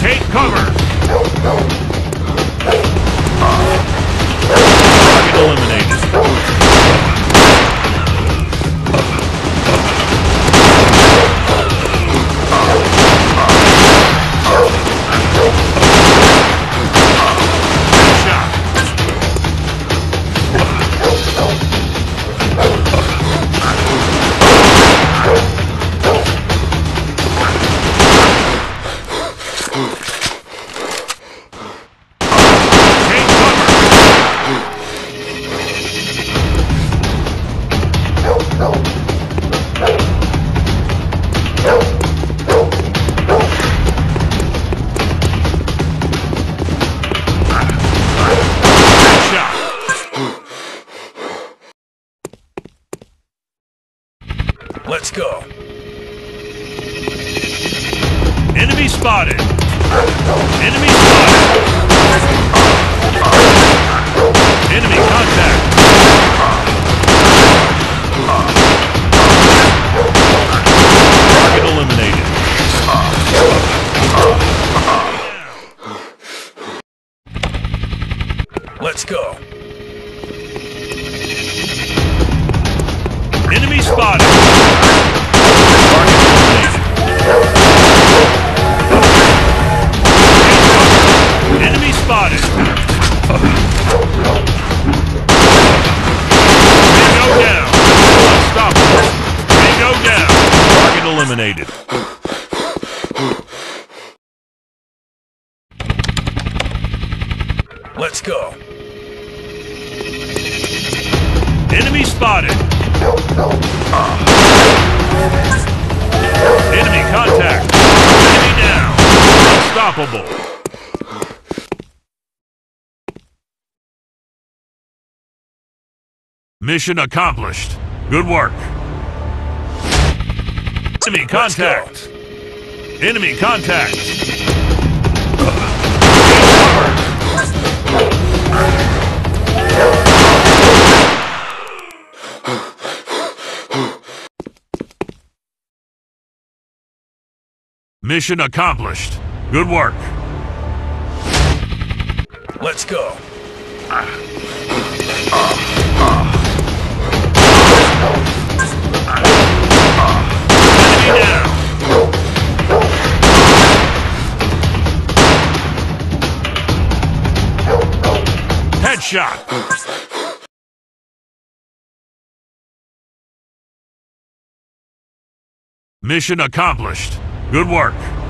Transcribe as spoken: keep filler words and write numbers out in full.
Take cover! Target eliminated. Let's go. Enemy spotted. Enemy spotted. Enemy contact. Target eliminated. Let's go. Enemy spotted. Target eliminated. Enemy spotted. Tango down. Unstoppable. Tango down. Target eliminated. Let's go. Enemy spotted. Enemy contact. Enemy down. Unstoppable. Mission accomplished. Good work. Enemy contact. Enemy contact. Mission accomplished. Good work. Let's go. Enemy down. Headshot. Mission accomplished. Good work.